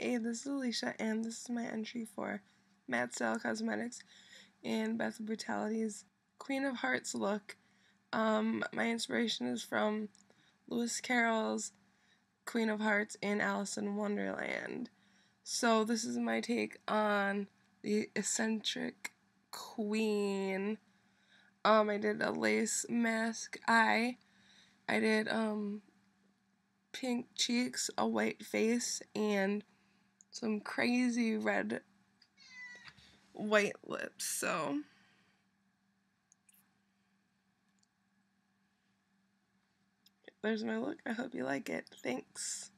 Hey, this is Alicia, and this is my entry for Matte Style Cosmetics and Beth Brutality's Queen of Hearts look. My inspiration is from Lewis Carroll's Queen of Hearts and Alice in Wonderland. So this is my take on the eccentric queen. I did a lace mask eye. I did pink cheeks, a white face, and some crazy red white lips. So there's my look. I hope you like it. Thanks.